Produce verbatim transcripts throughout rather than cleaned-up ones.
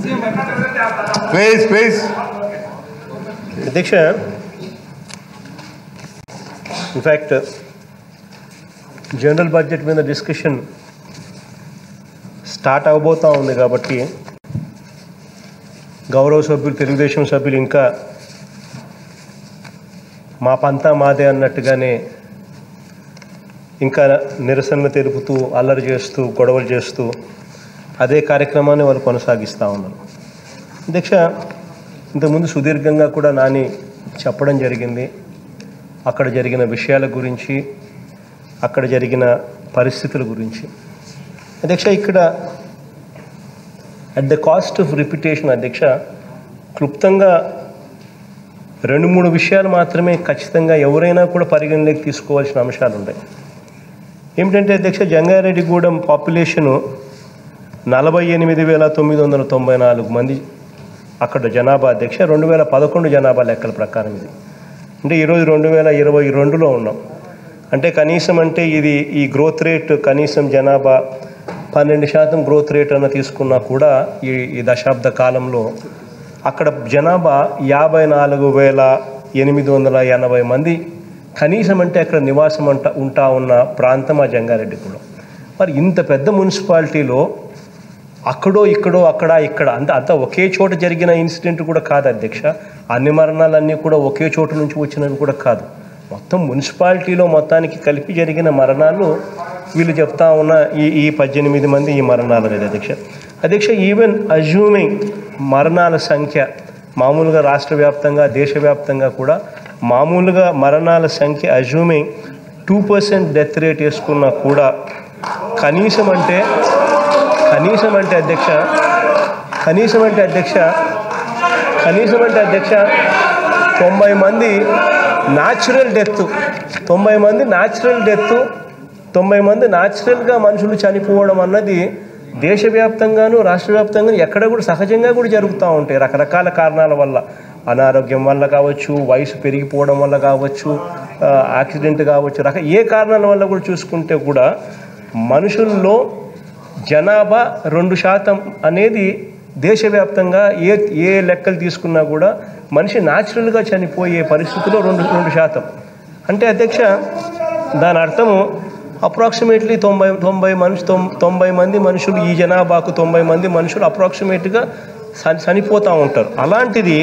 Please please అధ్యక్ష, in fact general budget మీద discussion start అవబోతూ ఉంది కాబట్టి గౌరవ సభ్యులు, తెలుగుదేశం సభ్యులు ఇంకా మా పంతా మాదే అన్నట్టుగానే ఇంకా నిరసన తెలుపుతూ, అల్లరి చేస్తూ, గొడవలు చేస్తూ అదే కార్యక్రమాన్ని వాళ్ళు కొనసాగిస్తూ ఉన్నారు. అధ్యక్ష, ఇంతకుముందు సుదీర్ఘంగా కూడా నాని చెప్పడం జరిగింది అక్కడ జరిగిన విషయాల గురించి, అక్కడ జరిగిన పరిస్థితుల గురించి. అధ్యక్ష, ఇక్కడ at the cost of repetition అధ్యక్ష, క్లుప్తంగా రెండు మూడు విషయాలు మాత్రమే ఖచ్చితంగా ఎవరైనా కూడా పరిగణలోకి తీసుకోవాల్సిన అంశాలు ఉన్నాయి. ఏమిటంటే అధ్యక్ష, జంగారెడ్డిగూడెం పాపులేషను నలభై ఎనిమిది వేల తొమ్మిది వందల తొంభై నాలుగు మంది అక్కడ జనాభా అధ్యక్ష, రెండు వేల పదకొండు జనాభా లెక్కల ప్రకారం ఇది. అంటే ఈరోజు రెండు వేల ఇరవై రెండులో ఉన్నాం. అంటే కనీసం అంటే ఇది ఈ గ్రోత్ రేట్ కనీసం జనాభా పన్నెండు శాతం గ్రోత్ రేట్ అన్న తీసుకున్నా కూడా ఈ ఈ దశాబ్ద కాలంలో అక్కడ జనాభా యాభై నాలుగు వేల ఎనిమిది వందల ఎనభై మంది కనీసం అంటే అక్కడ నివాసం అంట ఉంటా ఉన్న ప్రాంతం ఆ జంగారెడ్డిగూడెం. మరి ఇంత పెద్ద మున్సిపాలిటీలో అక్కడో ఇక్కడో అక్కడ ఇక్కడ అంత అంత ఒకే చోట జరిగిన ఇన్సిడెంట్ కూడా కాదు అధ్యక్ష. అన్ని మరణాలన్నీ కూడా ఒకే చోట నుంచి వచ్చినవి కూడా కాదు. మొత్తం మున్సిపాలిటీలో మొత్తానికి కలిపి జరిగిన మరణాలు వీళ్ళు చెప్తా ఉన్న ఈ ఈ పద్దెనిమిది మంది ఈ మరణాలు అనేది అధ్యక్ష. అధ్యక్ష, ఈవెన్ అజ్యూమింగ్ మరణాల సంఖ్య మామూలుగా రాష్ట్ర వ్యాప్తంగా, దేశవ్యాప్తంగా కూడా మామూలుగా మరణాల సంఖ్య assuming two percent death rate వేసుకున్నా కూడా కనీసం అంటే కనీసం అంటే అధ్యక్ష కనీసం అంటే అధ్యక్ష కనీసం అంటే అధ్యక్ష తొంభై మంది న్యాచురల్ డెత్ తొంభై మంది న్యాచురల్ డెత్ తొంభై మంది న్యాచురల్గా మనుషులు చనిపోవడం అన్నది దేశవ్యాప్తంగాను, రాష్ట్ర వ్యాప్తంగాను ఎక్కడ కూడా సహజంగా కూడా జరుగుతూ ఉంటాయి. రకరకాల కారణాల వల్ల, అనారోగ్యం వల్ల కావచ్చు, వయసు పెరిగిపోవడం వల్ల కావచ్చు, యాక్సిడెంట్ కావచ్చు, రక ఏ కారణాల వల్ల కూడా చూసుకుంటే కూడా మనుషుల్లో జనాభా రెండు శాతం అనేది దేశవ్యాప్తంగా ఏ ఏ లెక్కలు తీసుకున్నా కూడా మనిషి న్యాచురల్గా చనిపోయే పరిస్థితిలో రెండు రెండు శాతం అంటే అధ్యక్ష, దాని అర్థము అప్రాక్సిమేట్లీ తొంభై తొంభై మనిషి తొంభై మంది మనుషులు ఈ జనాభాకు తొంభై మంది మనుషులు అప్రాక్సిమేట్గా చనిపోతూ ఉంటారు. అలాంటిది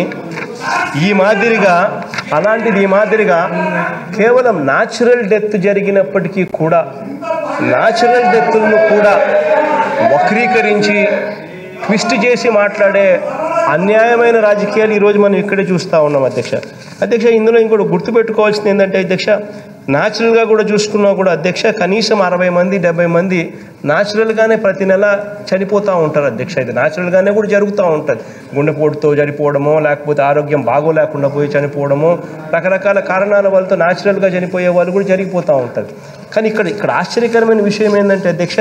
ఈ మాదిరిగా అలాంటిది ఈ మాదిరిగా కేవలం న్యాచురల్ డెత్ జరిగినప్పటికీ కూడా న్యాచురల్ డెత్ను కూడా వక్రీకరించి ట్విస్ట్ చేసి మాట్లాడే అన్యాయమైన రాజకీయాలు ఈరోజు మనం ఇక్కడే చూస్తూ ఉన్నాం అధ్యక్ష. అధ్యక్ష, ఇందులో ఇంకోటి గుర్తుపెట్టుకోవాల్సింది ఏంటంటే అధ్యక్ష, న్యాచురల్గా కూడా చూసుకున్నా కూడా అధ్యక్ష కనీసం అరవై మంది డెబ్బై మంది న్యాచురల్గానే ప్రతి నెల చనిపోతూ ఉంటారు అధ్యక్ష. ఇది న్యాచురల్గానే కూడా జరుగుతూ ఉంటుంది. గుండెపోటుతో చనిపోవడమో, లేకపోతే ఆరోగ్యం బాగోలేకుండా పోయి చనిపోవడమో, రకరకాల కారణాల వల్లతో న్యాచురల్గా చనిపోయే వాళ్ళు కూడా జరిగిపోతూ ఉంటుంది. కానీ ఇక్కడ ఇక్కడ ఆశ్చర్యకరమైన విషయం ఏంటంటే అధ్యక్ష,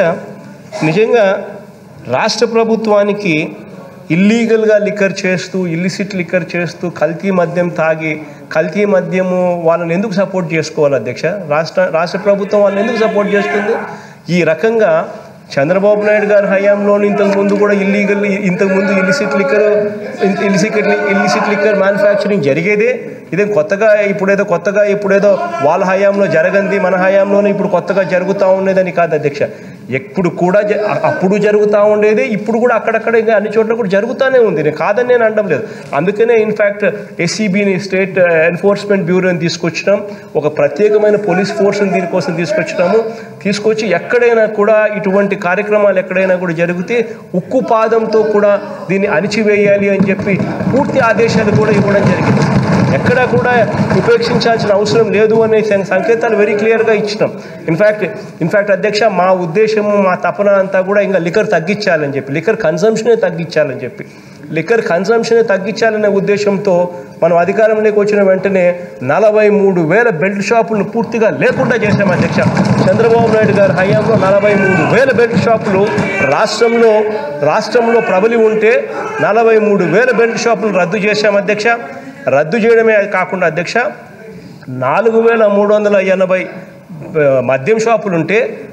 నిజంగా రాష్ట్ర ప్రభుత్వానికి ఇల్లీగల్గా లిక్కర్ చేస్తూ, ఇల్లిసిట్ లిక్కర్ చేస్తూ, కల్తీ మద్యం తాగి, కల్తీ మద్యము వాళ్ళని ఎందుకు సపోర్ట్ చేసుకోవాలి అధ్యక్ష? రాష్ట్ర రాష్ట్ర ప్రభుత్వం వాళ్ళని ఎందుకు సపోర్ట్ చేస్తుంది? ఈ రకంగా చంద్రబాబు నాయుడు గారి హయాంలోని ఇంతకుముందు కూడా ఇల్లీగల్ ఇంతకుముందు illicit liquor illicit illicit liquor manufacturing జరిగేదే. ఇదే కొత్తగా ఇప్పుడేదో కొత్తగా ఇప్పుడేదో వాళ్ళ హయాంలో జరగంది, మన హయాంలోనే ఇప్పుడు కొత్తగా జరుగుతూ ఉండేదని కాదు అధ్యక్ష. ఎప్పుడు కూడా అప్పుడు జరుగుతూ ఉండేది, ఇప్పుడు కూడా అక్కడక్కడ ఇంకా అన్ని చోట్ల కూడా జరుగుతూనే ఉంది. నేను కాదని నేను అనడం లేదు. అందుకనే ఇన్ఫ్యాక్ట్ ఎస్సీబీని, స్టేట్ ఎన్ఫోర్స్మెంట్ బ్యూరోని తీసుకొచ్చినాం, ఒక ప్రత్యేకమైన పోలీస్ ఫోర్స్ని దీనికోసం తీసుకొచ్చినాము. తీసుకొచ్చి ఎక్కడైనా కూడా ఇటువంటి కార్యక్రమాలు ఎక్కడైనా కూడా జరిగితే ఉక్కు పాదంతో కూడా దీన్ని అణిచివేయాలి అని చెప్పి పూర్తి ఆదేశాలు కూడా ఇవ్వడం జరిగింది. ఎక్కడా కూడా ఉపేక్షించాల్సిన అవసరం లేదు అనే సంకేతాలు వెరీ క్లియర్గా ఇచ్చినాం. ఇన్ఫ్యాక్ట్ ఇన్ఫ్యాక్ట్ అధ్యక్ష, మా ఉద్దేశము, మా తపన అంతా కూడా ఇంకా లిక్కర్ తగ్గించాలని చెప్పి, లిక్కర్ కన్సంప్షనే తగ్గించాలని చెప్పి లిక్కర్ కన్సంప్షనే తగ్గించాలనే ఉద్దేశంతో మనం అధికారంలోకి వచ్చిన వెంటనే నలభై మూడు వేల బెల్ట్ షాపులను పూర్తిగా లేకుండా చేశాం అధ్యక్ష. చంద్రబాబు నాయుడు గారి హయాంలో నలభై మూడు వేల బెల్ట్ షాపులు రాష్ట్రంలో రాష్ట్రంలో ప్రబలి ఉంటే నలభై మూడు వేల బెల్ట్ షాపులు రద్దు చేశాం అధ్యక్ష. రద్దు చేయడమే కాకుండా అధ్యక్ష, నాలుగు వేల మూడు వందల ఎనభై మద్యం షాపులు ఉంటే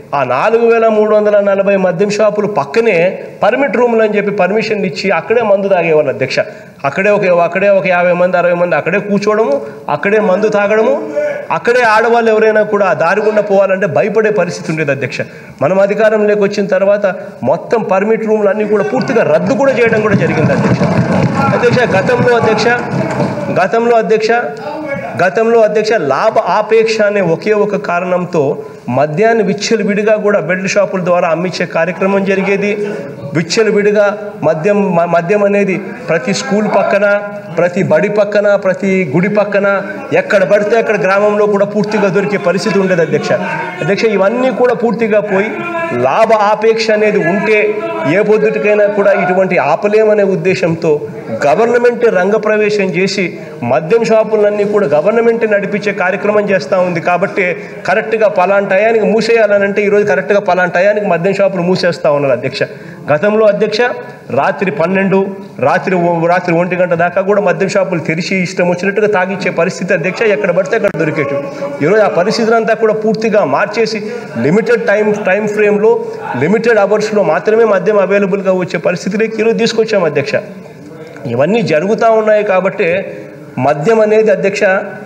ఆ నాలుగు వేల మూడు వందల నలభై మద్యం షాపులు పక్కనే పర్మిట్ రూములు అని చెప్పి పర్మిషన్ ఇచ్చి అక్కడే మందు తాగేవాళ్ళు అధ్యక్ష. అక్కడే ఒక అక్కడే ఒక యాభై మంది అరవై మంది అక్కడే కూర్చోవడము, అక్కడే మందు తాగడము, అక్కడే ఆడవాళ్ళు ఎవరైనా కూడా దారి గుండా పోవాలంటే భయపడే పరిస్థితి ఉండేది అధ్యక్ష. మనం అధికారంలోకి వచ్చిన తర్వాత మొత్తం పర్మిట్ రూములు అన్నీ కూడా పూర్తిగా రద్దు కూడా చేయడం కూడా జరిగింది అధ్యక్ష. అధ్యక్ష గతంలో అధ్యక్ష గతంలో అధ్యక్ష గతంలో అధ్యక్ష లాభ ఆపేక్ష అనే ఒకే ఒక కారణంతో మద్యాన్ని విచ్చలు విడిగా కూడా బెల్ట్ షాపుల ద్వారా అమ్మించే కార్యక్రమం జరిగేది. విచ్చలు విడిగా మద్యం మద్యం అనేది ప్రతి స్కూల్ పక్కన, ప్రతి బడి పక్కన, ప్రతి గుడి పక్కన, ఎక్కడ పడితే అక్కడ గ్రామంలో కూడా పూర్తిగా దొరికే పరిస్థితి ఉండేది అధ్యక్ష. అధ్యక్ష ఇవన్నీ కూడా పూర్తిగా పోయి లాభ ఆపేక్ష అనేది ఉంటే ఏ పొద్దుటికైనా కూడా ఇటువంటి ఆపలేమనే ఉద్దేశంతో గవర్నమెంట్ రంగప్రవేశం చేసి మద్యం షాపులన్నీ కూడా గవర్నమెంట్ నడిపించే కార్యక్రమం చేస్తూ ఉంది. కాబట్టి కరెక్ట్గా పలానా టయానికి మూసేయాలనంటే ఈరోజు కరెక్ట్గా పలానా టయానికి మద్యం షాపులు మూసేస్తూ ఉన్నారు అధ్యక్ష. గతంలో అధ్యక్ష రాత్రి పన్నెండు రాత్రి రాత్రి ఒంటి గంట దాకా కూడా మద్యం షాపులు తెరిచి ఇష్టం వచ్చినట్టుగా తాగిచ్చే పరిస్థితి అధ్యక్ష ఎక్కడ పడితే అక్కడ దొరికేటు. ఈరోజు ఆ పరిస్థితులంతా కూడా పూర్తిగా మార్చేసి లిమిటెడ్ టైం టైం ఫ్రేమ్లో లిమిటెడ్ అవర్స్లో మాత్రమే మద్యం అవైలబుల్గా వచ్చే పరిస్థితిలోకి ఈరోజు తీసుకొచ్చాం అధ్యక్ష. ఇవన్నీ జరుగుతూ ఉన్నాయి కాబట్టి మద్యం అనేది అధ్యక్ష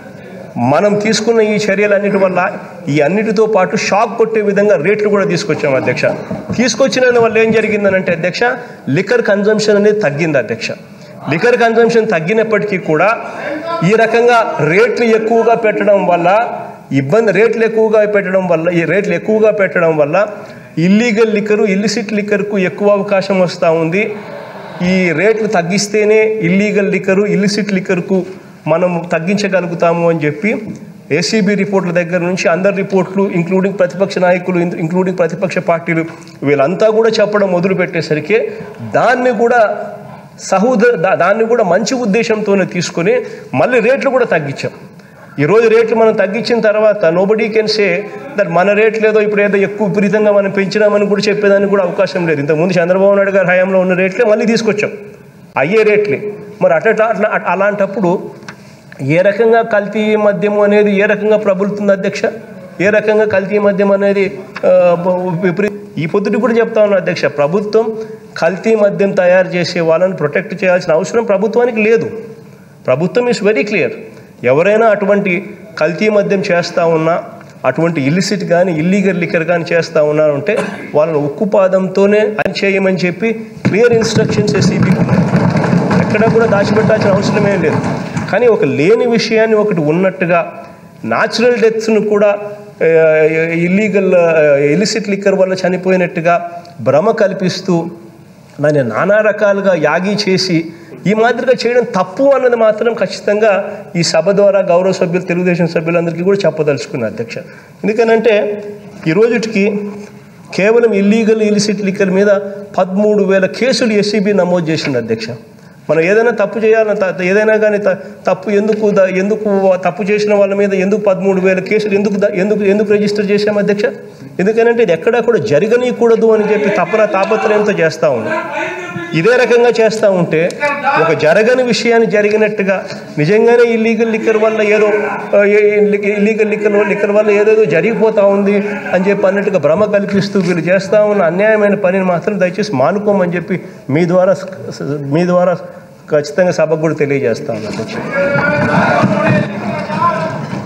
మనం తీసుకున్న ఈ చర్యలన్నిటి వల్ల ఈ అన్నిటితో పాటు షాక్ కొట్టే విధంగా రేట్లు కూడా తీసుకొచ్చాం అధ్యక్ష. తీసుకొచ్చిన వల్ల ఏం జరిగిందనంటే అధ్యక్ష లిక్కర్ కన్జంప్షన్ అనేది తగ్గింది అధ్యక్ష. లిక్కర్ కన్జంప్షన్ తగ్గినప్పటికీ కూడా ఈ రకంగా రేట్లు ఎక్కువగా పెట్టడం వల్ల ఇబ్బంది రేట్లు ఎక్కువగా పెట్టడం వల్ల ఈ రేట్లు ఎక్కువగా పెట్టడం వల్ల ఇల్లీగల్ లిక్కరు ఇల్లిసిట్ లిక్కర్కు ఎక్కువ అవకాశం వస్తూ ఉంది. ఈ రేట్లు తగ్గిస్తేనే ఇల్లీగల్ లిక్కరు ఇల్లిసిట్ లిక్కర్కు మనం తగ్గించగలుగుతాము అని చెప్పి ఏసీబీ రిపోర్ట్ల దగ్గర నుంచి అందరి రిపోర్ట్లు ఇంక్లూడింగ్ ప్రతిపక్ష నాయకులు ఇంక్లూడింగ్ ప్రతిపక్ష పార్టీలు వీళ్ళంతా కూడా చెప్పడం మొదలుపెట్టేసరికి దాన్ని కూడా సహోదర దాన్ని కూడా మంచి ఉద్దేశంతోనే తీసుకొని మళ్ళీ రేట్లు కూడా తగ్గించాం. ఈరోజు రేట్లు మనం తగ్గించిన తర్వాత నోబడీ కెన్ సే దట్ మన రేట్లు ఏదో ఇప్పుడు ఏదో ఎక్కువ విపరీతంగా మనం పెంచినామని కూడా చెప్పేదానికి కూడా అవకాశం లేదు. ఇంతకుముందు చంద్రబాబు నాయుడు గారి హయాంలో ఉన్న రేట్లే మళ్ళీ తీసుకొచ్చాం, అయ్యే రేట్లే. మరి అట్లా అట్లా అలాంటప్పుడు ఏ రకంగా కల్తీ మద్యము అనేది ఏ రకంగా ప్రబలుతుంది అధ్యక్ష? ఏ రకంగా కల్తీ మద్యం అనేది విపరీత ఈ పొద్దుటి కూడా చెప్తా ఉన్నా అధ్యక్ష, ప్రభుత్వం కల్తీ మద్యం తయారు చేసే వాళ్ళని ప్రొటెక్ట్ చేయాల్సిన అవసరం ప్రభుత్వానికి లేదు. ప్రభుత్వం ఈస్ వెరీ క్లియర్. ఎవరైనా అటువంటి కల్తీ మద్యం చేస్తూ ఉన్నా, అటువంటి ఇల్లిసిట్ కానీ ఇల్లీగల్ లిక్కర్ కానీ చేస్తూ ఉన్నారంటే వాళ్ళని ఉక్కుపాదంతోనే అని చేయమని చెప్పి క్లియర్ ఇన్స్ట్రక్షన్స్ ఎస్సీబీకి ఉన్నాయి. ఎక్కడ కూడా దాచిపెట్టాల్సిన అవసరం ఏం లేదు. కానీ ఒక లేని విషయాన్ని ఒకటి ఉన్నట్టుగా న్యాచురల్ డెత్స్ను కూడా ఇల్లీగల్ ఇలిసిట్ లిక్కర్ వల్ల చనిపోయినట్టుగా భ్రమ కల్పిస్తూ దాన్ని నానా రకాలుగా యాగి చేసి ఈ మాదిరిగా చేయడం తప్పు అన్నది మాత్రం ఖచ్చితంగా ఈ సభ ద్వారా గౌరవ సభ్యులు తెలుగుదేశం సభ్యులందరికీ కూడా చెప్పదలుచుకున్నారు అధ్యక్ష. ఎందుకనంటే ఈ రోజుకి కేవలం ఇల్లీగల్ ఇలిసిట్ లిక్కర్ మీద పదమూడు వేల కేసులు ఎస్సీబీ నమోదు చేసింది అధ్యక్ష. మనం ఏదైనా తప్పు చేయాలని ఏదైనా కానీ తప్పు ఎందుకు ఎందుకు తప్పు చేసిన వాళ్ళ మీద ఎందుకు పదమూడు వేల కేసులు ఎందుకు ఎందుకు ఎందుకు రిజిస్టర్ చేశాం అధ్యక్ష? ఎందుకనంటే ఇది ఎక్కడా కూడా జరగనీయకూడదు అని చెప్పి తప్పన తాపత్రయంతో చేస్తూ ఉన్నాం. ఇదే రకంగా చేస్తూ ఉంటే ఒక జరగని విషయాన్ని జరిగినట్టుగా నిజంగానే ఇల్లీగల్ లిక్కర్ వల్ల ఏదో ఇల్లీగల్ లిక్కర్ లిక్కర్ వల్ల ఏదేదో జరిగిపోతూ ఉంది అని చెప్పి అన్నట్టుగా భ్రమ కల్పిస్తూ వీళ్ళు చేస్తూ ఉన్న అన్యాయమైన పనిని మాత్రం దయచేసి మానుకోమని చెప్పి మీ ద్వారా మీ ద్వారా ఖచ్చితంగా సభకు కూడా తెలియజేస్తా ఉన్నాను అధ్యక్ష.